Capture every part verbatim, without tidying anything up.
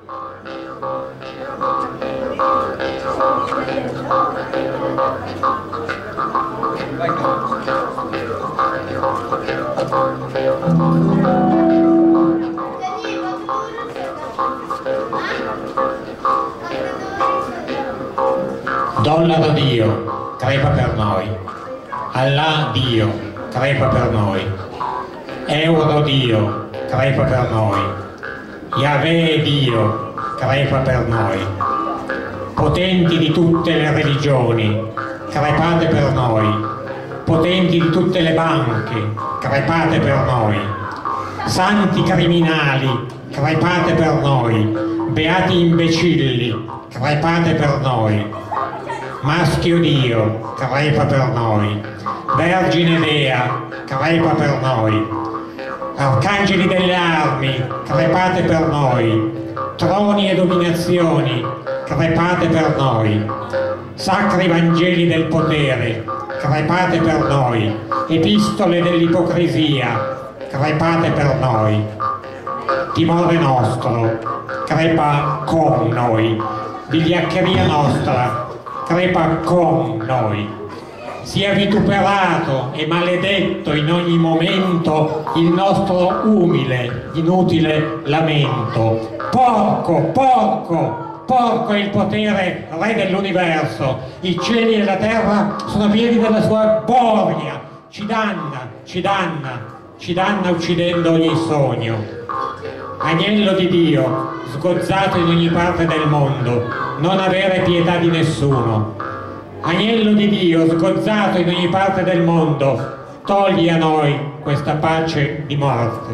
Dollaro Dio, crepa per noi. Allah Dio, crepa per noi. Euro Dio, crepa per noi. Yahweh Dio, crepa per noi. Potenti di tutte le religioni, crepate per noi. Potenti di tutte le banche, crepate per noi. Santi criminali, crepate per noi. Beati imbecilli, crepate per noi. Maschio Dio, crepa per noi. Vergine Dea, crepa per noi. Arcangeli delle armi, crepate per noi. Troni e dominazioni, crepate per noi. Sacri Vangeli del potere, crepate per noi. Epistole dell'ipocrisia, crepate per noi. Timore nostro, crepa con noi. Vigliaccheria nostra, crepa con noi. Sia vituperato e maledetto in ogni momento il nostro umile, inutile lamento. Porco, porco, porco è il potere, re dell'universo. I cieli e la terra sono pieni della sua borgna. Ci danna, ci danna, ci danna uccidendo ogni sogno. Agnello di Dio, sgozzato in ogni parte del mondo, non avere pietà di nessuno. Agnello di Dio, sgozzato in ogni parte del mondo, togli a noi questa pace di morte.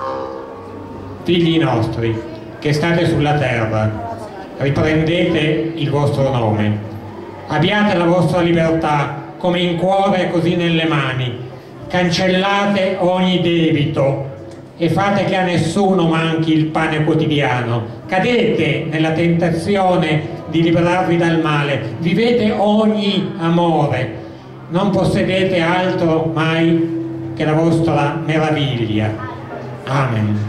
Figli nostri, che state sulla terra, riprendete il vostro nome. Abbiate la vostra libertà, come in cuore così nelle mani. Cancellate ogni debito e fate che a nessuno manchi il pane quotidiano. Cadete nella tentazione di liberarvi dal male, vivete ogni amore, non possedete altro mai che la vostra meraviglia. Amen.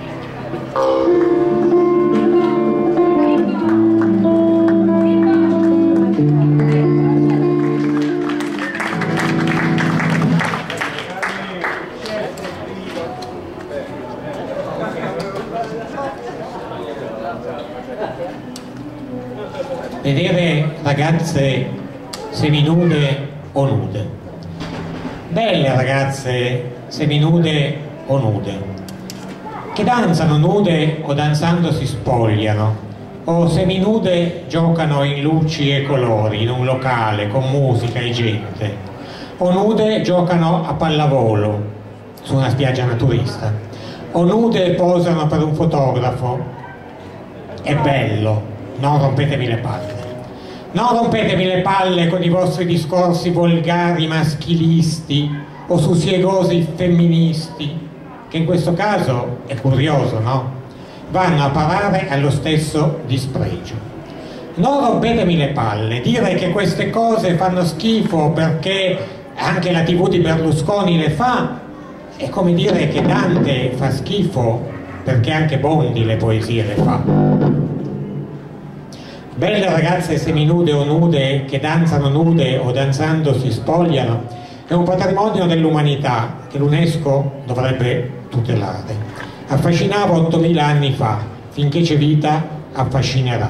Vedere ragazze seminude o nude, belle ragazze seminude o nude, che danzano nude o danzando si spogliano, o seminude giocano in luci e colori in un locale con musica e gente, o nude giocano a pallavolo su una spiaggia naturista, o nude posano per un fotografo. È bello. Non rompetemi le palle. Non rompetemi le palle con i vostri discorsi volgari maschilisti o susiegosi femministi, che in questo caso è curioso, no? Vanno a parare allo stesso dispregio. Non rompetemi le palle. Dire che queste cose fanno schifo perché anche la tivù di Berlusconi le fa è come dire che Dante fa schifo perché anche Bondi le poesie le fa. Belle ragazze seminude o nude che danzano nude o danzando si spogliano è un patrimonio dell'umanità che l'UNESCO dovrebbe tutelare. Affascinava ottomila anni fa, finché c'è vita affascinerà.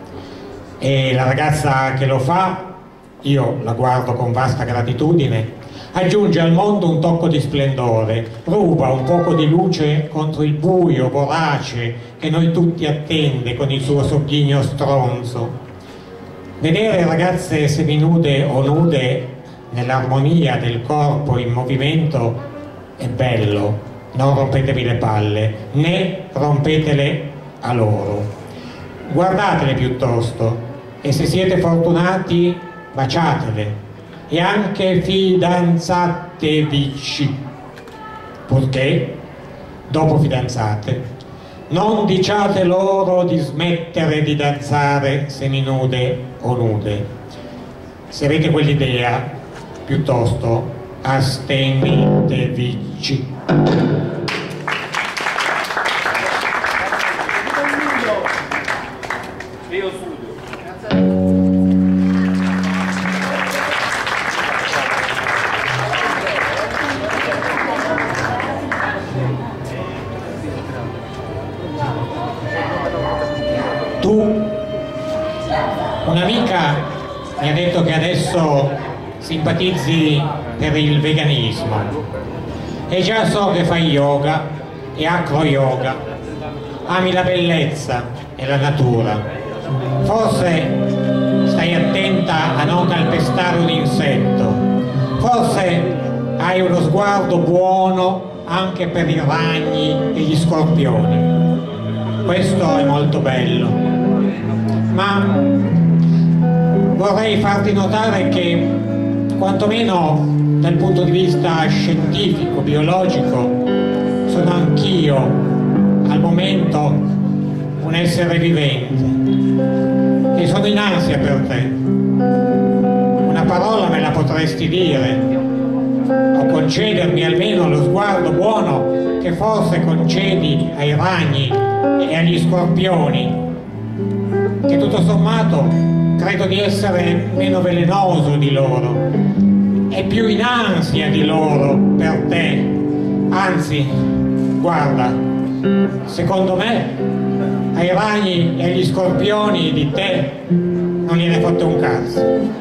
E la ragazza che lo fa, io la guardo con vasta gratitudine, aggiunge al mondo un tocco di splendore, ruba un poco di luce contro il buio vorace che noi tutti attende con il suo sogghigno stronzo. Vedere ragazze seminude o nude nell'armonia del corpo in movimento è bello. Non rompetevi le palle, né rompetele a loro. Guardatele piuttosto e se siete fortunati baciatele. E anche fidanzatevici, purché, dopo fidanzate, non diciate loro di smettere di danzare seminude o nude. Se avete quell'idea, piuttosto astenetevici. tu. Un'amica mi ha detto che adesso simpatizzi per il veganismo e già so che fai yoga e acro yoga, ami la bellezza e la natura. Forse stai attenta a non calpestare un insetto, forse hai uno sguardo buono anche per i ragni e gli scorpioni. Questo è molto bello, ma vorrei farti notare che quantomeno dal punto di vista scientifico, biologico, sono anch'io al momento un essere vivente e sono in ansia per te. Una parola me la potresti dire o concedermi almeno lo sguardo buono che forse concedi ai ragni e agli scorpioni, che tutto sommato credo di essere meno velenoso di loro e più in ansia di loro per te. Anzi, guarda, secondo me ai ragni e agli scorpioni di te non gliene fotte un cazzo.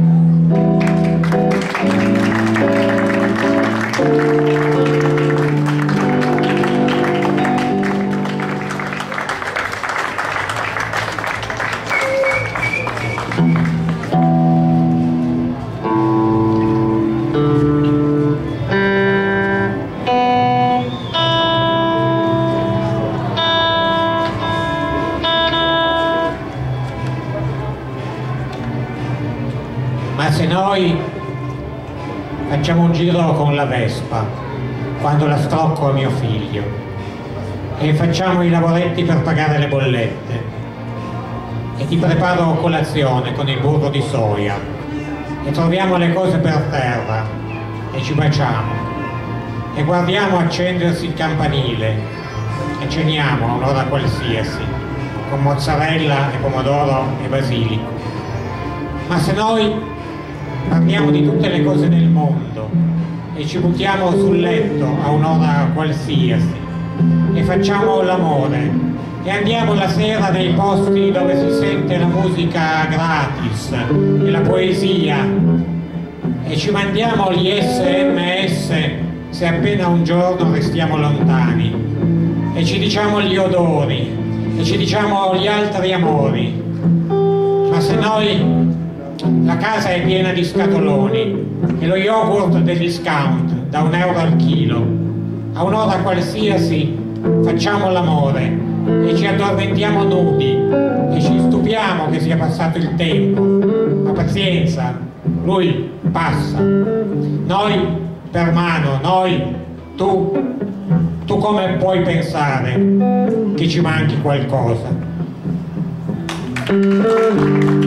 Ma se noi facciamo un giro con la Vespa quando la scrocco a mio figlio e facciamo i lavoretti per pagare le bollette e ti preparo colazione con il burro di soia e troviamo le cose per terra e ci baciamo e guardiamo accendersi il campanile e ceniamo a un'ora qualsiasi con mozzarella e pomodoro e basilico. Ma se noi parliamo di tutte le cose del mondo e ci buttiamo sul letto a un'ora qualsiasi e facciamo l'amore e andiamo la sera nei posti dove si sente la musica gratis e la poesia e ci mandiamo gli sms se appena un giorno restiamo lontani e ci diciamo gli odori e ci diciamo gli altri amori. Ma se noi la casa è piena di scatoloni e lo yogurt del discount da un euro al chilo, a un'ora qualsiasi facciamo l'amore e ci addormentiamo nudi e ci stupiamo che sia passato il tempo, ma pazienza, lui passa. Noi per mano, noi, tu, tu come puoi pensare che ci manchi qualcosa?